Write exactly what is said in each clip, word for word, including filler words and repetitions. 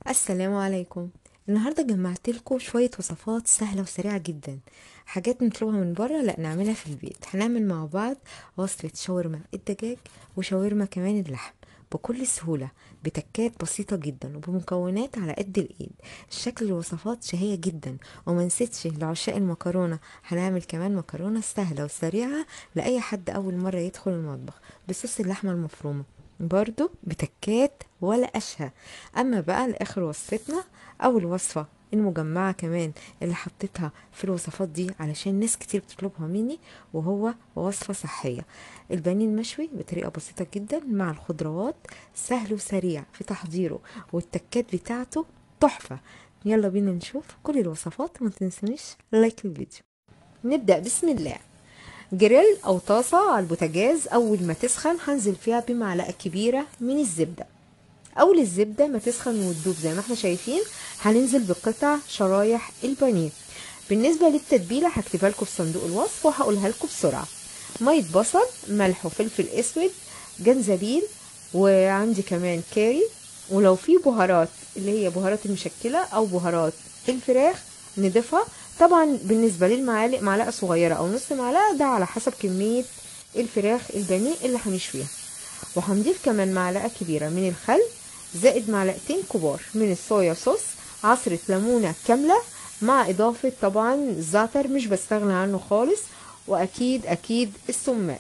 السلام عليكم. النهارده جمعت لكم شويه وصفات سهله وسريعه جدا، حاجات نطلبها من بره لا نعملها في البيت. هنعمل مع بعض وصفه شاورما الدجاج وشاورما كمان اللحم بكل سهوله، بتكات بسيطه جدا وبمكونات على قد الايد. شكل الوصفات شهيه جدا، وما نسيتش لعشاق المكرونه هنعمل كمان مكرونه سهله وسريعه لاي حد اول مره يدخل المطبخ بصوص اللحمه المفرومه، برضو بتكات ولا اشهى. اما بقى لاخر وصفتنا، اول وصفه المجمعه كمان اللي حطيتها في الوصفات دي علشان ناس كتير بتطلبها مني، وهو وصفه صحيه، البانيه المشوي بطريقه بسيطه جدا مع الخضروات، سهل وسريع في تحضيره، والتكات بتاعته تحفه. يلا بينا نشوف كل الوصفات، وما تنسونيش لايك الفيديو. نبدأ بسم الله. جريل او طاسة على البوتاجاز، اول ما تسخن هنزل فيها بمعلقة كبيرة من الزبدة. اول الزبدة ما تسخن وتدوب زي ما احنا شايفين، هننزل بقطع شرايح البانيه. بالنسبة للتتبيلة هكتبها لكم في صندوق الوصف وهقولها لكم بسرعة. مية بصل، ملح وفلفل اسود، جنزبيل، وعندي كمان كاري، ولو في بهارات اللي هي بهارات المشكلة او بهارات الفراخ نضيفها. طبعا بالنسبة للمعالق معلقة صغيرة او نص معلقة، ده على حسب كمية الفراخ البانيه اللي هنشويها. وهنضيف كمان معلقة كبيرة من الخل، زائد معلقتين كبار من الصويا صوص، عصرة ليمونة كاملة، مع إضافة طبعا الزعتر مش بستغنى عنه خالص، وأكيد أكيد السماق.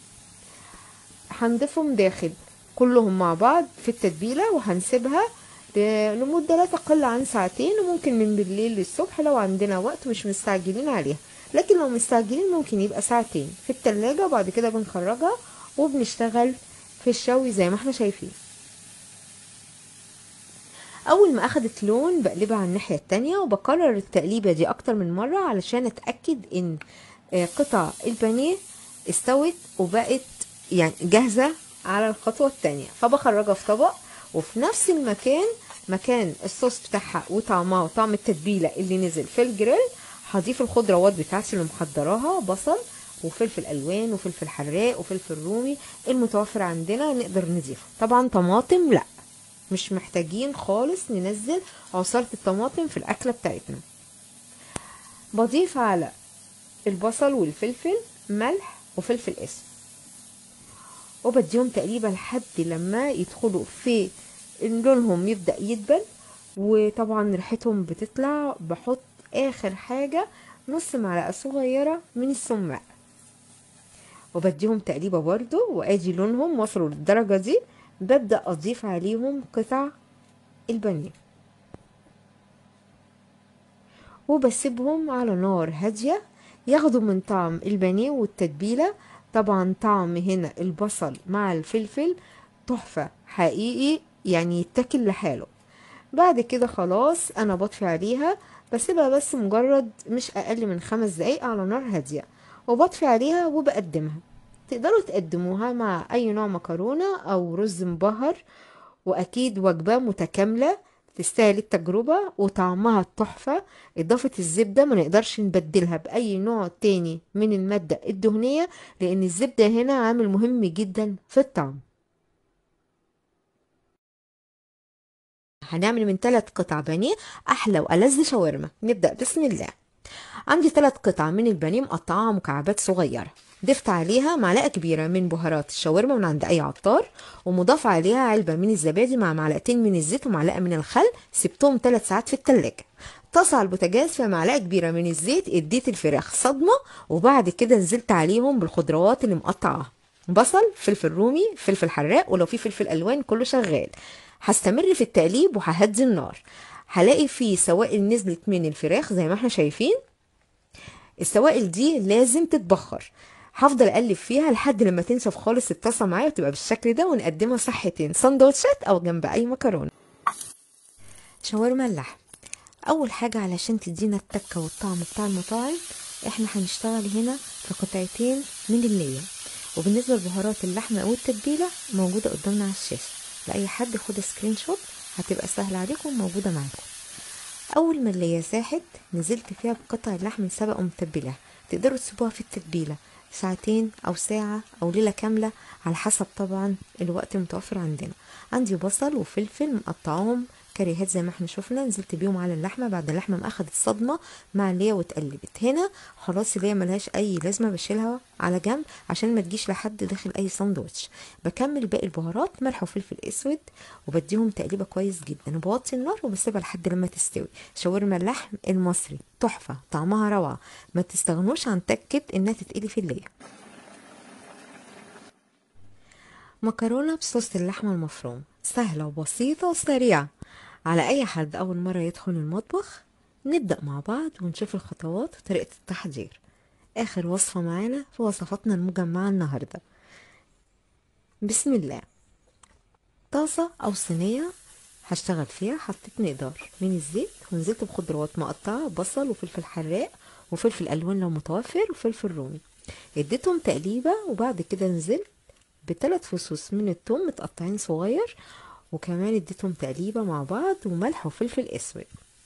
هنضيفهم داخل كلهم مع بعض في التتبيلة، وهنسيبها لمدة لا تقل عن ساعتين، وممكن من بالليل للصبح لو عندنا وقت مش مستعجلين عليها. لكن لو مستعجلين ممكن يبقى ساعتين في التلاجة، وبعد كده بنخرجها وبنشتغل في الشوي زي ما احنا شايفين. اول ما اخدت لون بقلبها على الناحية التانية، وبكرر التقليبة دي اكتر من مرة علشان اتأكد ان قطع البانيه استوت وبقت يعني جاهزة على الخطوة التانية. فبخرجها في طبق، وفي نفس المكان مكان الصوص بتاعها وطعمها وطعم التتبيلة اللي نزل في الجريل، هضيف الخضروات بتاعتي اللي محضراها، بصل وفلفل الوان وفلفل حراق وفلفل رومي المتوفر عندنا نقدر نضيفه. طبعا طماطم لا، مش محتاجين خالص ننزل عصارة الطماطم في الأكلة بتاعتنا. بضيف على البصل والفلفل ملح وفلفل اسود، وبديهم تقريبا لحد لما يدخلوا في إن لونهم يبدأ يدبل، وطبعا ريحتهم بتطلع. بحط آخر حاجة نص معلقة صغيرة من السماق، وبديهم تقليبة برضو، وادي لونهم وصلوا للدرجة دي. ببدأ أضيف عليهم قطع البانيه، وبسيبهم على نار هادية ياخدوا من طعم البانيه والتتبيلة. طبعا طعم هنا البصل مع الفلفل تحفة حقيقي، يعني يتاكل لحاله. بعد كده خلاص انا بطفي عليها، بسيبها بس مجرد مش اقل من خمس دقايق على نار هادية، وبطفي عليها وبقدمها. تقدروا تقدموها مع اي نوع مكرونة او رز مبهر، واكيد وجبة متكاملة تستاهل التجربة وطعمها تحفة. اضافة الزبدة ما نقدرش نبدلها باي نوع تاني من المادة الدهنية، لان الزبدة هنا عامل مهم جدا في الطعم. هنعمل من ثلاث قطع بانيه احلى والذ شاورما. نبدأ بسم الله. عندي ثلاث قطع من البانيه مقطعاها مكعبات صغيرة، ضفت عليها معلقة كبيرة من بهارات الشاورما من عند أي عطار، ومضاف عليها علبة من الزبادي مع معلقتين من الزيت ومعلقة من الخل. سبتهم ثلاث ساعات في التلاجة. طاسة على البوتاجاز فيها معلقة كبيرة من الزيت، اديت الفراخ صدمة، وبعد كده نزلت عليهم بالخضروات اللي مقطعاها، بصل فلفل رومي فلفل حراق، ولو في فلفل ألوان كله شغال. هستمر في التقليب وههدي النار. هلاقي فيه سوائل نزلت من الفراخ زي ما احنا شايفين. السوائل دي لازم تتبخر. هفضل اقلب فيها لحد لما تنشف خالص الطاسه معايا وتبقى بالشكل ده، ونقدمها صحتين سندوتشات او جنب اي مكرونه. شاورما اللحم، اول حاجه علشان تدينا التكه والطعم بتاع المطاعم، احنا هنشتغل هنا في قطعتين من اللية. وبالنسبه لبهارات اللحمه او التتبيله موجوده قدامنا على الشاشه، لاي حد خد سكرين شوت هتبقى سهله عليكم موجوده معاكم. اول ما اللي ساحت نزلت فيها بقطع اللحم سبق ومتبلاه. تقدروا تسيبوها في التتبيله ساعتين او ساعه او ليله كامله على حسب طبعا الوقت المتوفر عندنا. عندي بصل وفلفل مقطعهم كاريهات زي ما احنا شفنا، نزلت بيهم على اللحمه بعد اللحمه ما اخدت صدمه مع اللي هي واتقلبت. هنا خلاص اللي هي ملهاش اي لازمه، بشيلها على جنب عشان ما تجيش لحد داخل اي ساندوتش. بكمل باقي البهارات، ملح وفلفل اسود، وبديهم تقليبه كويس جدا، وبوطي النار وبسيبها لحد لما تستوي. شاورما اللحم المصري تحفه، طعمها روعه، ما تستغنوش عن تكه انها تتقلي في الليل. مكرونة بصوص اللحمة المفروم، سهلة وبسيطة وسريعة على أي حد أول مرة يدخل المطبخ. نبدأ مع بعض ونشوف الخطوات وطريقة التحضير. آخر وصفة معانا في وصفاتنا المجمعة النهاردة. بسم الله. طاسة أو صينية هشتغل فيها، حطيت مقدار من الزيت ونزلت بخضروات مقطعة، بصل وفلفل حراق وفلفل ألوان لو متوفر وفلفل رومي. اديتهم تقليبة، وبعد كده نزلت بثلاث فصوص من الثوم متقطعين صغير، وكمان اديتهم تقليبة مع بعض، وملح وفلفل اسود.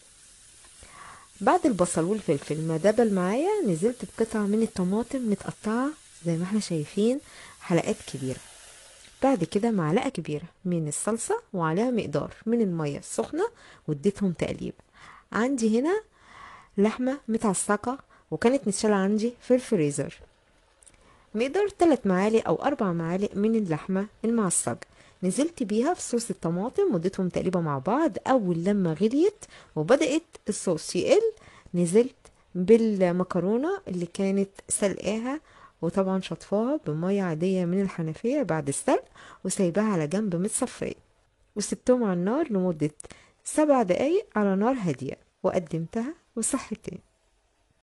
بعد البصل والفلفل ما دبل معايا، نزلت بقطع من الطماطم متقطعة زي ما احنا شايفين، حلقات كبيرة. بعد كده معلقة كبيرة من الصلصة وعليها مقدار من المية السخنة، واديتهم تقليبة. عندي هنا لحمة متعصقة وكانت متشالة عندي في الفريزر، مقدار ثلاث معالق او اربع معالق من اللحمه المعصجه. نزلت بيها في صوص الطماطم واديتهم تقليبه مع بعض. اول لما غليت وبدات الصوص يقل، نزلت بالمكرونه اللي كانت سلقاها، وطبعا شطفاها بميه عاديه من الحنفيه بعد السلق، وسايباها على جنب متصفيه، وسبتهم على النار لمده سبع دقايق على نار هاديه، وقدمتها وصحتين.